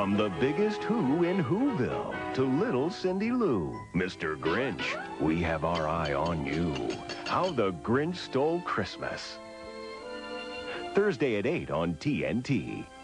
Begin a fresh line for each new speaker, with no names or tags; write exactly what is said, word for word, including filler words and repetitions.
From the biggest Who in Whoville to little Cindy Lou, Mister Grinch, we have our eye on you. How the Grinch Stole Christmas. Thursday at eight on T N T.